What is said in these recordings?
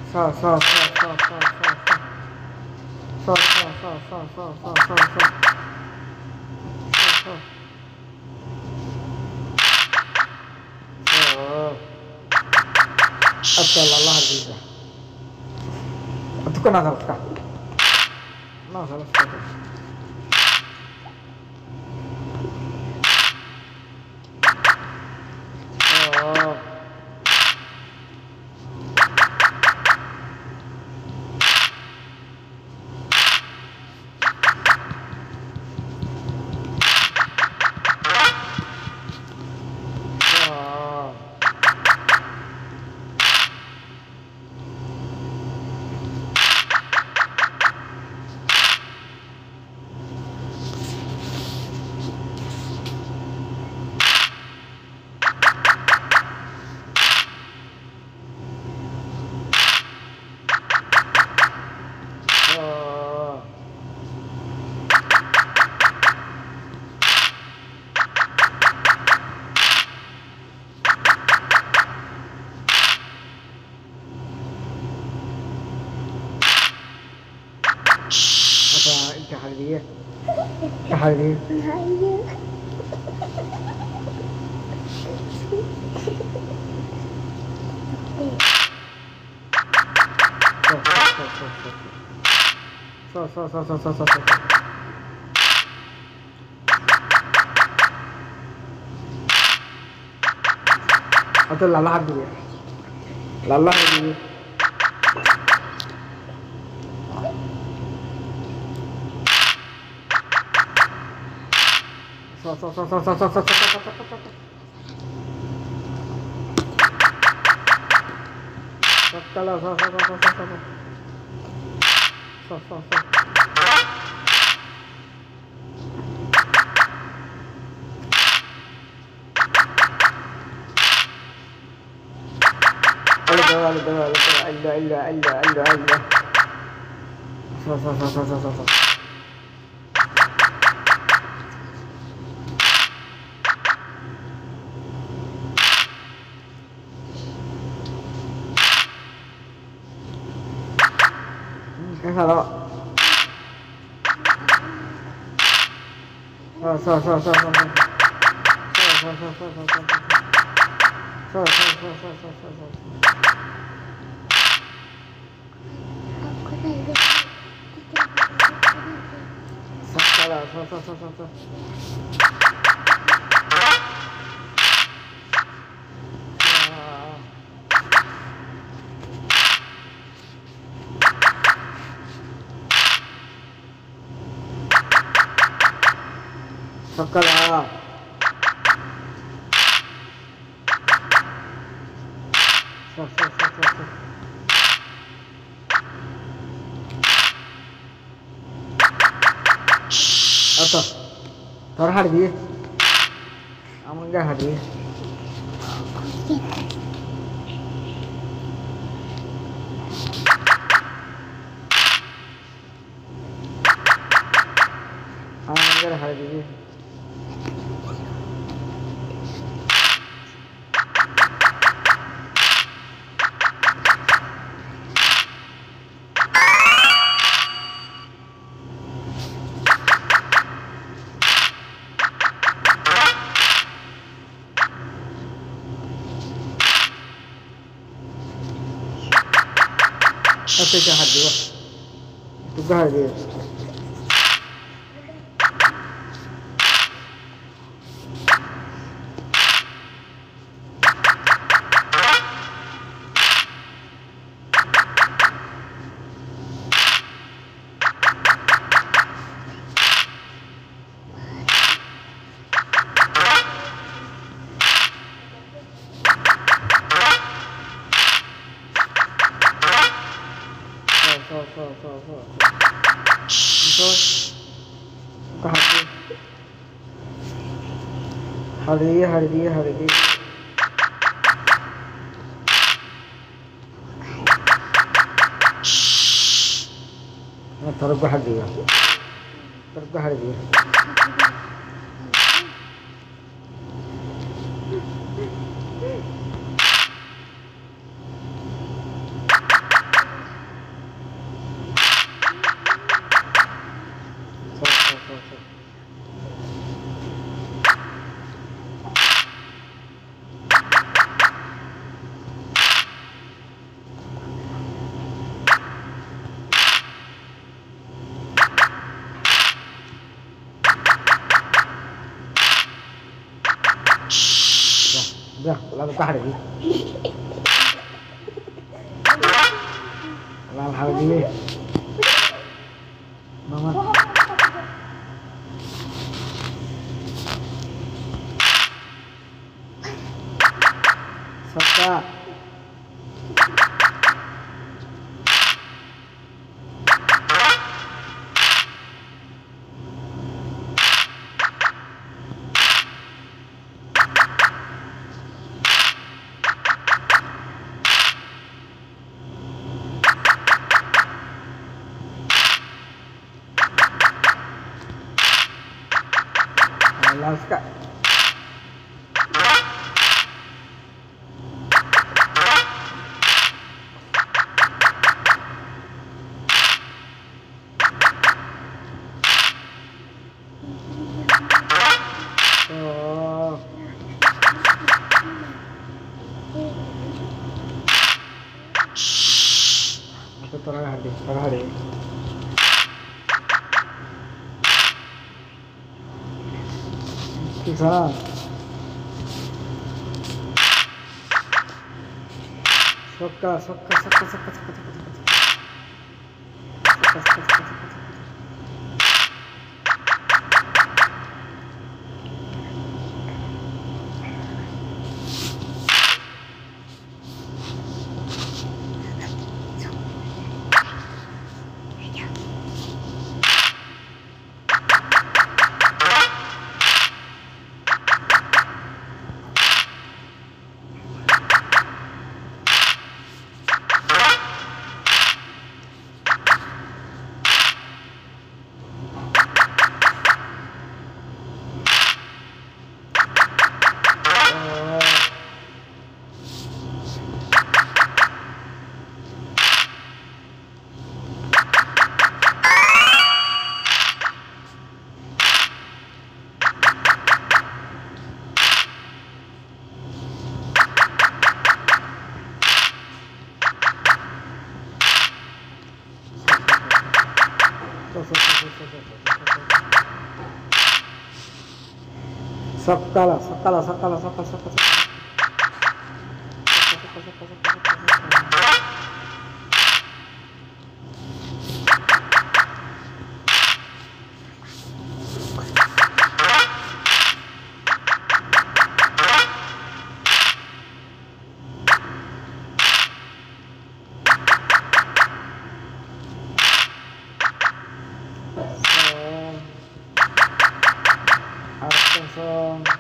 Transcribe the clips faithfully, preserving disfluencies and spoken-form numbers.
صار صار صار صار صار صار صار صار صار صار صار صار صار صار أتى الله الجيزة أتكون هذا الفتح ما خلاص كحلية كحلية صار صار صار صار صار صار أطلع الله حبيبي الله حبيبي صار صار صار صار صار صار صار صار صار صار صار صار الا الا الا الا الا الا صار صار صار صار صار صار هذا صار صار صار صار صار صار صار صار صار صار صار صار سكلا صح صح صح صح صح أتا ترى هذه أمانجا هذه أمانجا هذه Apa jahat dia? Itu jahat dia. So so so so so hadi hadi hadi nah taruh gua hadi ya taruh gua hadi Udah, lalu kah hari ini? Lalu hari ini, mama. Saka. Alaska. Oh. Aku taruh hari, taruh hari. Kisah. Soka, soka, soka, soka, soka, soka, soka. Soka, soka, soka, soka, soka. Sakala, sakala, sakala, sakala, sakala. Kosong.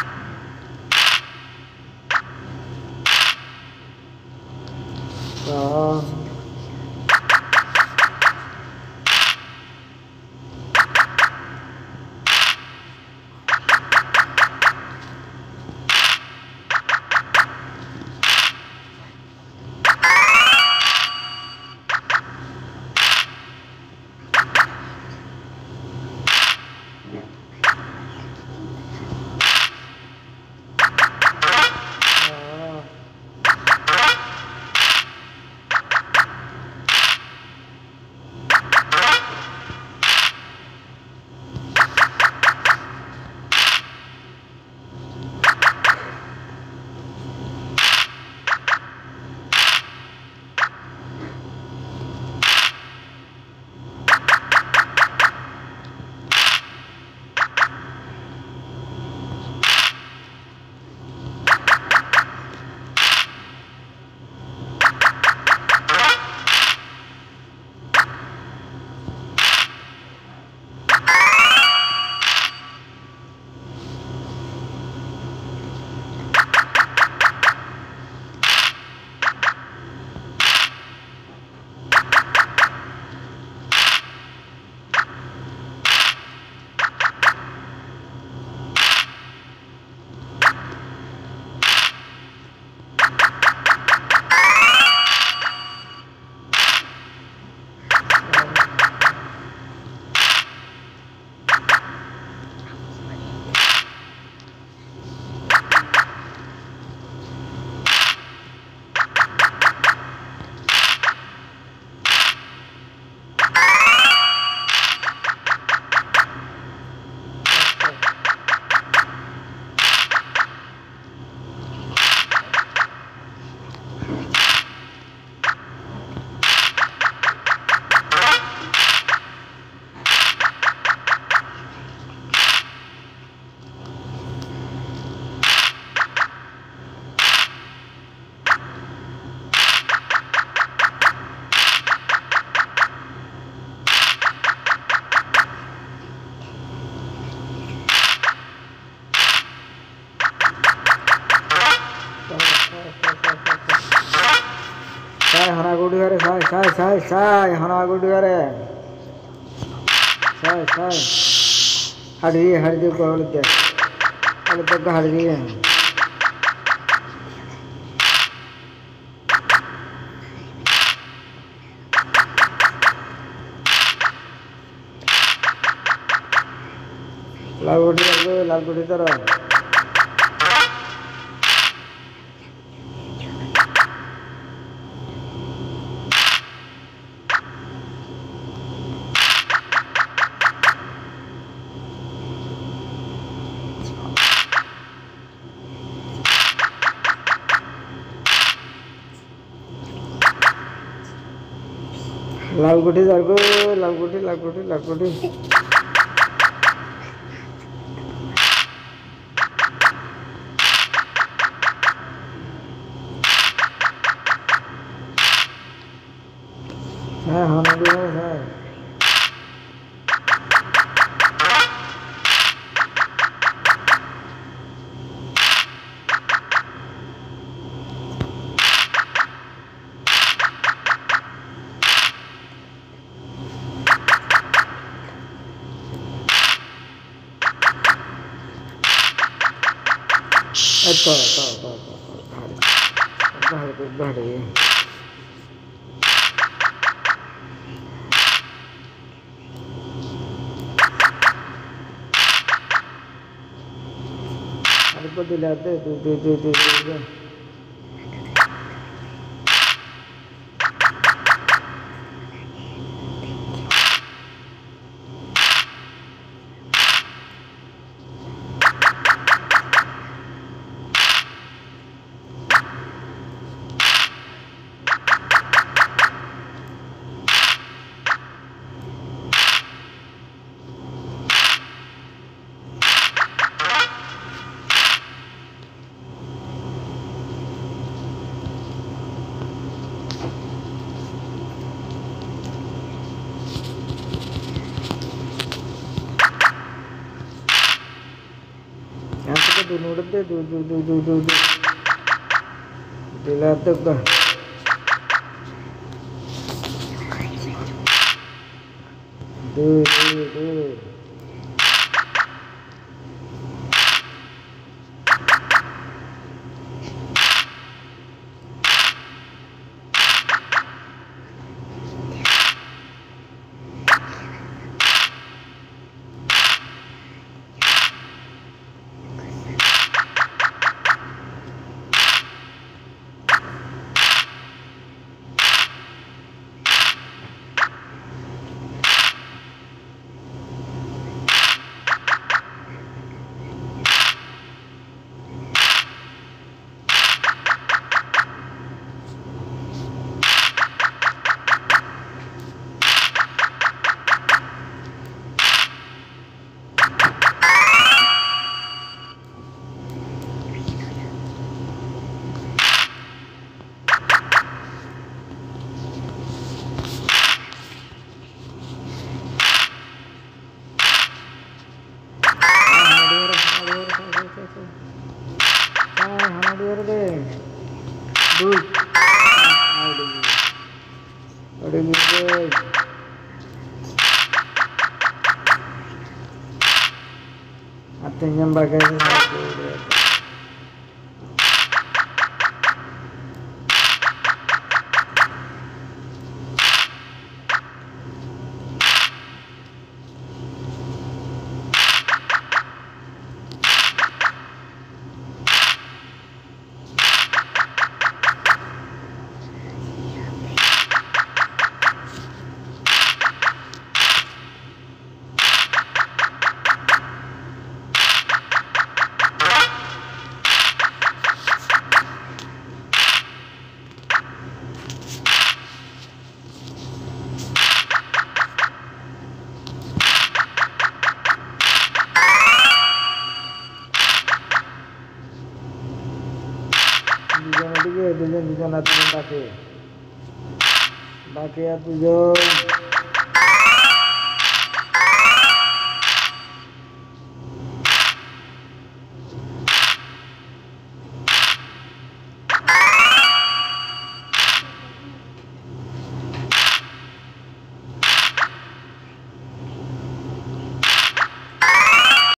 Kosong. সাই হানা গুডি ঘরে সাই সাই সাই সাই হানা গুডি ঘরে সাই সাই হাড়ি হাড়ি দিয়ে গড়ে দে আরে তো হাড়ি দিয়ে লাল গুডি লাগবে লাল গুডি ধরো लाल गुटी जागो लाल गुटी लाल गुटी लाल गुटी हाँ हाँ नदी है हाँ तो तो तो तो बाहर बाहर बाहर ये अरे को दिलाते दे दे दे दे दे दो नोट दे दो दो दो दो दो दो दिला तक दा दो दो दो Artinya bagaimana? Duজন dujon atujon baki baki atujon